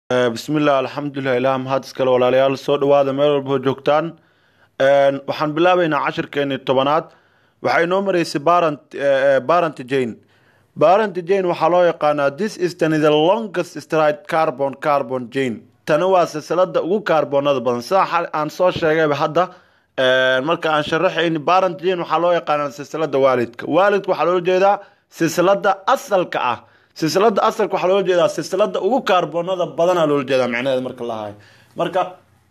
bismillaah alxamdulilah ilaah mahad iskale walaalayaal soo dhawaada meel walba oo joogtaan. waxaan bilaabaynaa cashirkeeni tobanaad. waxay noo maraysay barent jane. barent jane waxaa loo yaqaanaa this is the longest straight carbon jane. tani waa silsilada ugu kaarboonada badan sida aan soo sheegayba hadda. marka aan sharaxayn barent jane waxaa loo yaqaanaa silsilada waalidka waxaa loo jeedaa silsilada asalka ah. silsilada asalka waxaa loo jeedaa silsilada ugu kaarboonada badana loo jeedaa macnaheeda marka la hayo. marka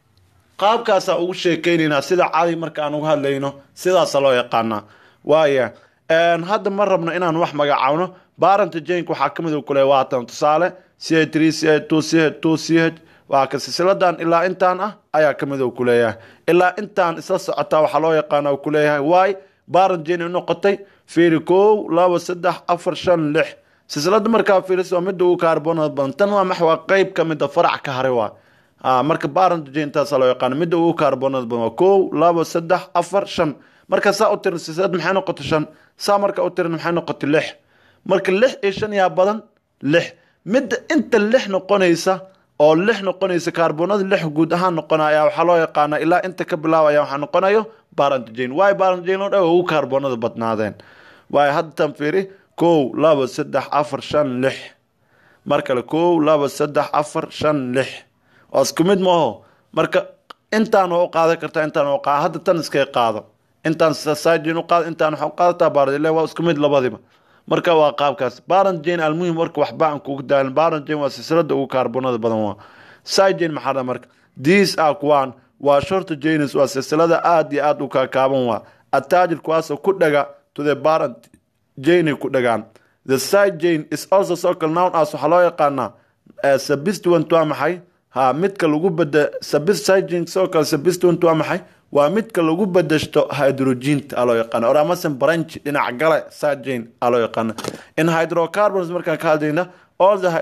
qaabkaasa ugu sheekeynaynaa sida caadi marka aan uga hadlayno sidaasa loo yaqaanaa. waaya hadda ma rabno inaan wax magacaawno. barent jank waxaa kamid u kule waatan tusaale ch3 ch2 ch2 ch waa ka silsiladan ilaa intaan ah ayaa kamid u kuleeyahay. ilaa intaan isla socotaa waxaa loo yaqaana u kuleeyahay waay barent jane u noqotay fiiri 1 2 3 4 5 6 silsilada markaa fiiriso waa midda ugu kaarboonada badan. tan waa maxwa qeyb ka mid a farac ka haray waa. marka barent jane taasa loo yaqaano midda ugu kaarboonada badan waa 1 2 3 4 5. marka saa u tirin silsilad maxay noqotay 5 saa marka u tirin maxay noqotay 6. marka 6 iyo 5 yaa badan 6 midda inta 6 noqonaysa oo 6 noqonaysa kaarboonada 6 guud ahaan noqonaya waxaa loo yaqaanaa ilaa inta ka bilaabaya waxaa noqonayo barent jane. waay barent jane oo dhan ugu kaarboonada badnaadeen. waay hadda tan fiiri 1 2 3 4 5 6 mar kale 1 2 3 4 5 6 oo isku mid maaho. marka intaan oo qaadan kartaa intaan oo qaad hadda tan iska qaado intaan saajin u qaad intaan waxa qaadataa barent waa isku mid labadiba. marka waa qaabkaas barent jane almuhim warka waxba aan kugu daalin. barent jane waa silsilada ugu kaarboonada badan waa. saajin maxaa marka these are one waa short janes waa silsilada aad iyo aad u kaaban waa attaajir kuwaas ku dhaga to the barent jane ku dhagaan. the side jane is also circle noun as waxaa loo yaqaanaa substituent waa maxay midka lagu bada side jane circle substituent waa maxay waa midka lagu badashto hydrogenta loo yaqaana or amasan branch dhinac gale side jane loo yaqaana. in hydrocarbons markaan ka hadlayna all the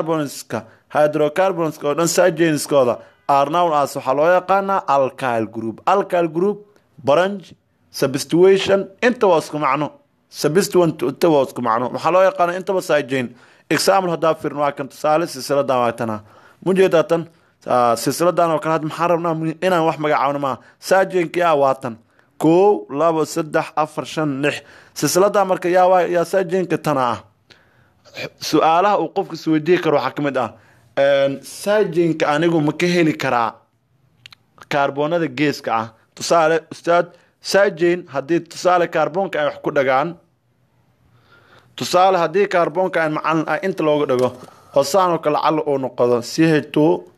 hydrocarbons oo dhan side janeskooda are noun as waxaa loo yaqaanaa alkyl group branch substitution inta waa isku macno substituent inta waa isku macno waxaa loo yaqaanaa intaba side jane. example hadaa fiirno waa kan tusaale silsiladan waa tana mujeedatan silsiladan oo kale had maxaa rabnaa inaan wax magacaawno ma side janeki waa tan 1 2 3 4 5 6 silsilada marka yaa side janeka tana ah. su'aalaha uu qofka isweydiin karo waxaa kamid ah side janeka anigu ma ka heli karaa kaarboonada geeska ah. tusaale ustaad side jane haddii tusaale kaarboonka ay wax ku dhagaan tusaale haddii kaarboonka ay macalin ah inta looga dhago oo saanoo kale cali uu noqdo ch2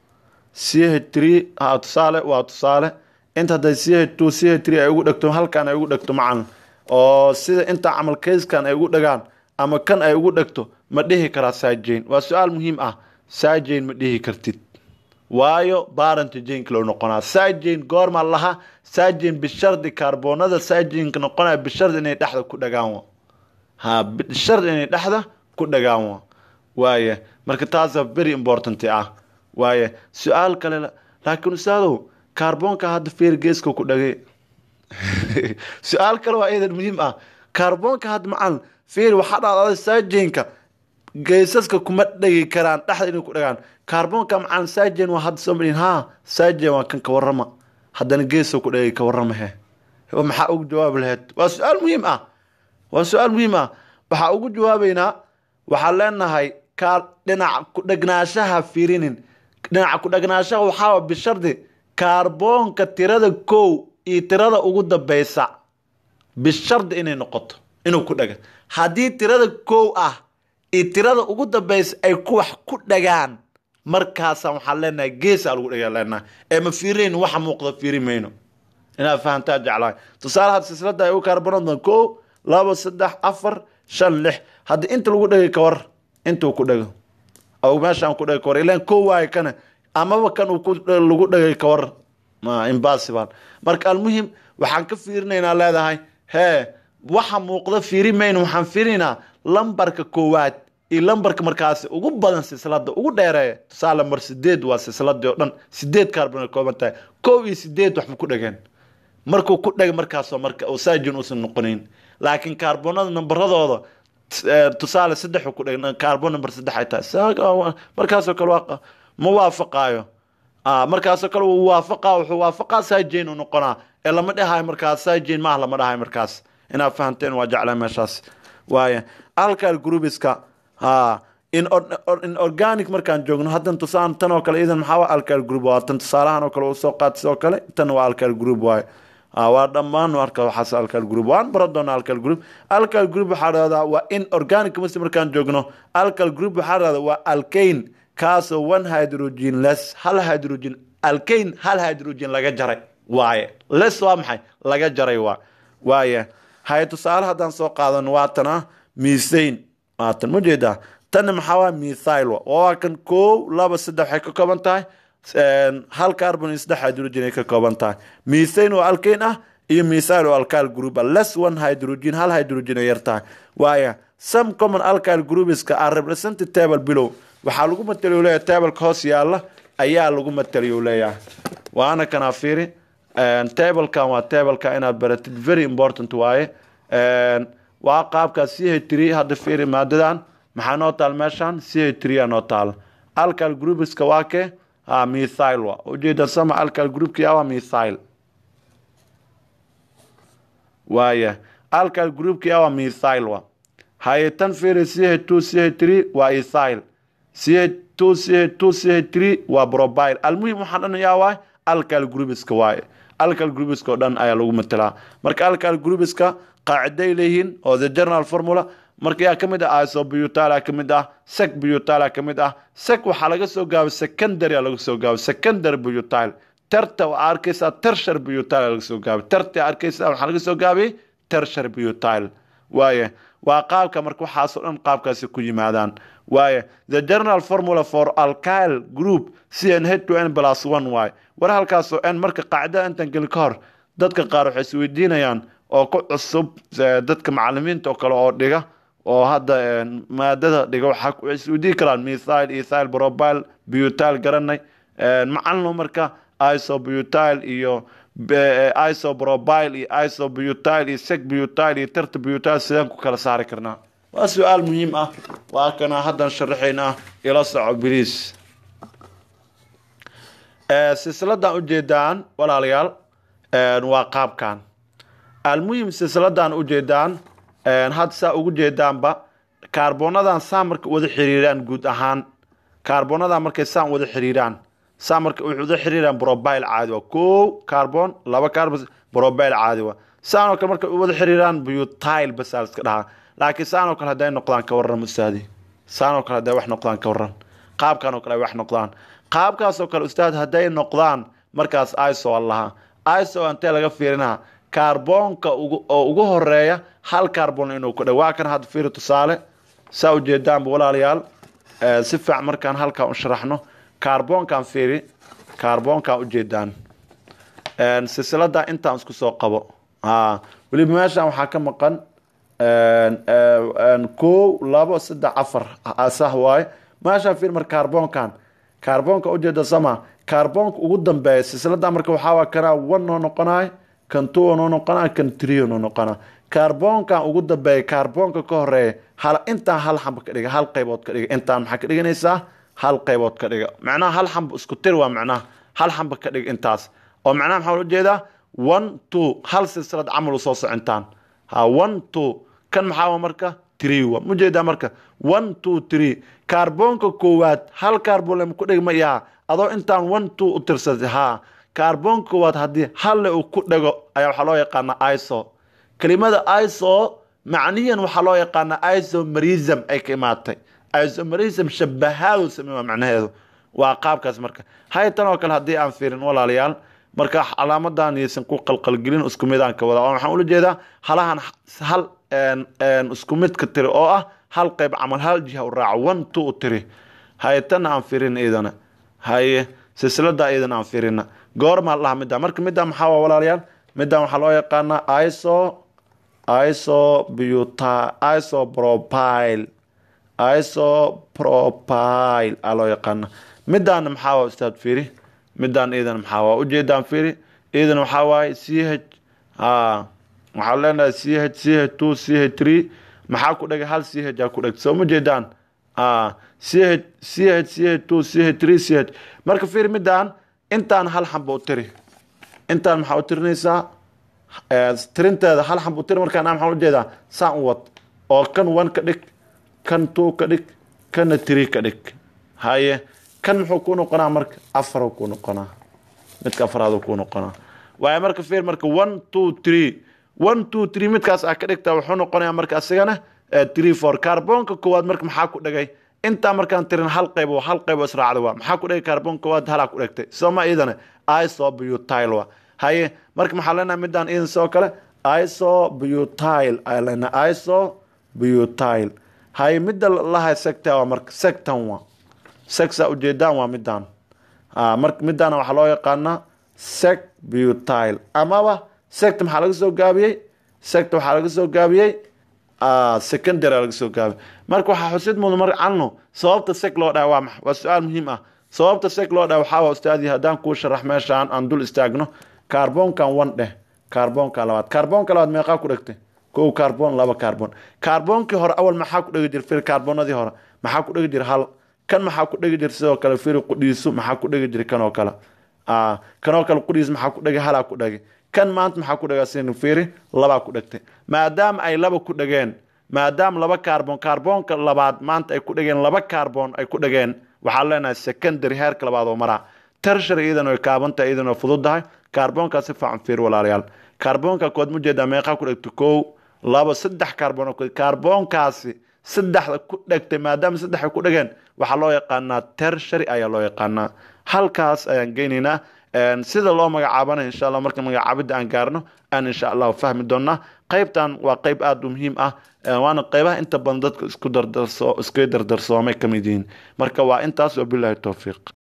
ch3 tusaale waa tusaale inta hadday ch2 ch3 ay ugu dhagto halkan ay ugu dhagto macalin oo sida inta camal keyskan ay ugu dhagaan ama kan ay ugu dhagto ma dhihi karaa side jane. waa su-aal muhiim ah. side jane ma dhihi kartid waayo barent jane loo noqonaa. side jane goorma laha side jane bishardi kaarboonada side jane noqonaya bishardi inay dhexda ku dhagaan bishardi inay dhexda ku dhagaan waaye. marka taas very important ah waaye. su-aal kale laakiin ustaadow kaarboonka hadda feer geeska ku dhagay su-aal kale waa iyadan muhiim ah. kaarboonka hadda macalin feer waxaa dhacday side janeka geesaska kuma dhagi karaan dhexda inay ku dhagaan. kaarboonka macalin side jane waa hadda soo marin side jane waa kan ka warrama haddana geeska ku dhagay ka warrama maxaa ugu jawaab lahayd. waa su-aal muhiim ah waxaa ugu jawaabaynaa waxaan leenahay dhinaca ku dhagnaanshaha fiirinin. dhinaca ku dhagnaanshaha waxaa bishardi kaarboonka tirada 1 iyo tirada ugu dambeysa bishardi inay noqoto inuu ku dhaga. haddii tirada 1 ah iyo tirada ugu dambeysa ay wax ku dhagaan markaasa waxaan leenahay geesa lagu dhagaa leenahay ma fiirin waxa muuqda fiiri mayno. inaad fahantaa jeclahay. tusaalaha silsilada ay u kaarboonada 1 2 3 4 5 6 haddii inta lagu dhagay ka war intuu ku dhago oo meeshaan ku dhagay ka war ilaan 1 waay kana amaba kan uu lagu dhagay ka war impossible. marka almuhim waxaan ka fiirinaynaa leedahay waxa muuqda fiiri mayno waxaan fiirinaa lambarka koowaad iyo lambarka markaas ugu badan silsilada ugu dheereeya. tusaale mar 8 waa silsiladii oo dhan 8 kaarboon kooban tahay 1 iyo 8 wax ma ku dhageen markuu ku dhagay markaasoo marka oo saajin uusan noqonayn. laakiin kaarboonada nambaradooda tusaale 3 ku dhageen kaarboon number 3 ay tahay markaasoo kale ma waafaqaayo markaasoo kale wuu waafaqaa wuxuu waafaqaa saajeen u noqonaa ee lama dhahayo markaas saajeen maaha lama dhahayo markaas inaad fahanteen waa jeclaa meeshaas waaya alkyl groupiska in organic markaan joogno haddan tusaan tan oo kale idan maxaa waa alkyl group waa tan tusaalahan oo kale usoo qaad sidoo kale tan waa alkyl group waaye waa dhammaan marka waxaas alkyl group waan baran doonaa alkyl group waxaa dhahdaa waa in organic markaan joogno alkyl group waxaa dhahdaa waa alkane kaasoo one hydrogen less hal hydrogen alkane hal hydrogen laga jaray waaye less waa maxay laga jaray waaye hay tusaale haddaan soo qaadano waa tana methane tan ma jeedaa tan maxaa waa methyl waa kan 1 2 3 waxay ka kooban tahay hal carbon iyo 3 hydrogen ay ka kooban tahay methane oo alkane iyo methyl oo alkyl group less one hydrogen hal hydrogen ay yartahay waaya some common alkyl groups are represented table below waxaa lagu mataliyo leeyahay table hoos yaala ayaa lagu mataliyo leeyahay waana kana fiiri table kan waa table ka inaad baratid very important waaye waa qaabka CH3 hadda fiiri maadadan maxaa noo taal meeshan CH3 noo taal alkyl groups ka waa ke methyl waa ujeeda sama alkyl group ka waa methyl waaya alkyl group ka waa methyl waa hay tan fiiri CH2 CH3 waa ethyl CH2 CH2 CH3 waa propyl almuhim waxaan dhanayaa waa alkyl groups ka waa alkyl groups ka dhan ayaa lagu matalaa marka alkyl groups ka qaaciday leeyihiin oo the general formula marka yaa kamid ah isobutyl kamid ah sec butyl kamid ah sec waxa laga soo gaabay secondary laga soo gaabay secondary butyl terta waa arkaysa tertiary butyl laga soo gaabay terta arkaysa waxa laga soo gaabay tertiary butyl waaye waa qaabka marka waxa soo dhan qaabkaasi ku yimaadaan waaye the general formula for alkyl group CnH2n+1 waaye war halkaas oo n marka qaacida intan gal ka hor dadka qaar waxay isweydiinayaan oo ku cusub dadka macallimiinta oo kale oo dhiga oo hadda maadada dhiga waxa ku isweydiin karaan methyl ethyl propyl butyl garanay macallin marka isobutyl iyo isopropyl iyo isobutyl iyo sec butyl iyo tert butyl sidaan ku kala saari karnaa waa su'aal muhiim ah waa kana haddan sharaxayna ila soco biliis silsiladan ujeedaan walaalayaal waa qaabkan almuhim silsiladan ujeedaan had saa ugu jeedaanba kaarbonadan saa marka wada xiriiraan guud ahaan kaarbonadan markay saa wada xiriiraan saa marka wada xiriiraan propyl caadi waa 1 carbon 2 carbon propyl caadi waa saa oo kale marka wada xiriiraan butyl bas iska dhaha laakiin saa oo kale haday noqdaan ka waran musaadi saa oo kale haday wax noqdaan ka waran qaabkan oo kale wax noqdaan qaabkaas oo kale ustaad haday noqdaan markaas iso allaha iso anta laga fiirinaa kaarboonka ugu horeeya hal kaarboon inuu ku dhawaa kan had fiir tusaale saa u jeedaan walaalayaal si fiican markaan halka u sharaxno kaarboonkan fiiri kaarboonka u jeedaan silsilada intaan isku soo qabo wali meeshan waxa ka maqan 1 2 3 4 asah waay meeshan fiir mar kaarboonka u jeeda sama kaarboonka ugu dambeeya silsilada marka waxa waa kana 1 oo noqonay kan 2 oo noqonaa kan 3 oo noqonaa kaarboonka ugu dambeeya kaarboonka ka horeeya hal inta hal xamba ka dhiga hal qaybood ka dhiga intaan maxaa ka dhiganaysaa hal qaybood ka dhiga macnaha hal xamba isku tir waa macnaha hal xamba ka dhiga intaas oo macnaha maxaa loo jeedaa 1 2 hal silsilad camal soo socontaan 1 2 kan maxaa marka 3 waa mujeedaa marka 1 2 3 kaarboonka koowaad hal kaarboon lama ku dhigma yaa adoo intaan 1 2 u tirsaday kaarboonka koowaad haddii hal uu ku dhago ayaa waxa loo yaqaanaa iso kelimada iso macniyan waxa loo yaqaanaa isomerism ay ka imaatay isomerism shabahaadu sameeyo macnaheedu waa qaabkaas marka haytan oo kale haddii aan fiirin walaalayaal marka calaamadan yeesan ku qalqalgelin isku midaan ka wada waxaan ula jeedaa halahan hal isku mid ka tiri oo hal qayb camal hal jiha u raac 1 2 3 haytan aan fiirin idana haye silsilada idan aan fiirina goorma la midda marka midda maxaa walaalayaal midda waxa loo yaqaanaa isopropyl loo yaqaana middan maxaa ustaad fiiri middan idan maxaa u jeedaan fiiri idan waxa waay CH waxa leenahay CH2 CH3 maxaa ku dhagay hal CH ku dhag soo ma jeedaan CH CH CH2 CH3 CH marka fiir midaan intaan hal xabo u tiri intaan maxaa u tirinaysaa tirinteeda hal xabo u tiri markaan maxaa u jeedaa saan u wad oo kan 1 ka dhig kan 2 ka dhig kan 3 ka dhig haye kan muxuu ku noqonaa marka 4 ku noqonaa midka afraad ku noqonaa waay marka fiir marka 1 2 3 1 2 3 midkaas ka dhigtaa wuxuu noqonayaa marka asigana 3 4 kaarboonka koowaad marka maxaa ku dhagay inta markaan tirin hal qayb israacdo waa maxaa ku dhagay kaarboonka koowaad hal ku dhagtay soma idana isobutyl waa haye marka maxaa leenahay midaan in soo kale isobutyl ayana isobutyl haye midda laha secta waa marka sectan waa sexa ujeedaan waa midaan marka midaan waxa loo yaqaanaa sec butyl amaba secta maxaa laga soo gaabiyay secta waxaa laga soo gaabiyay secondary laga soo gaabiyay marka waxa xusid mudan marka anno sababta sec loo dhahay waa maxay waa su'aal muhiim ah sababta sec loo dhahay waxa ustaadi hadaan ku sharax meeshaan aan dul istaagno kaarboonkan 1 dheh kaarboonka labaad meeqa ku dhigtay kow kaarboon laba kaarboon kaarboonkii hore awal maxaa ku dhigi jiray kaarboonadii hore maxaa ku dhigi jiray hal kan maxaa ku dhigi jiray sidoo kale fiir qudhiisu maxaa ku dhigi jiray kan oo kale qudhiis maxaa ku dhigi hala ku dhigi kan maanta maxaa ku dhagaa siin fiiri laba ku dhigtay maadaama ay laba ku dhageen maadaama laba kaarboonka labaad maanta ay ku dhageen laba kaarboon ay ku dhageen waxaa leenahay secondary heerka labaad oo maraa tertiary idan oo kaabanta idan oo fududahay kaarboonka si fiican fiir walaalayaal kaarboonka kood mujeeda meeqa ku dhigtay kow laba saddex kaarboon kaarboonkaasi saddexda ku dhagtay maadaama saddex ay ku dhageen waxaa loo yaqaanaa tertiary ayaa loo yaqaanaa halkaas ayaan geynaynaa sida loo magacaabana insha Allah marka magacaabida aan gaarno aan insha Allah fahmi doonaa qaybtan waa qayb aad u muhiim ah waana qaybaha inta badan dadka isku dardarsoomay kamid yihiin marka waa intaas oo billahi tawfiiq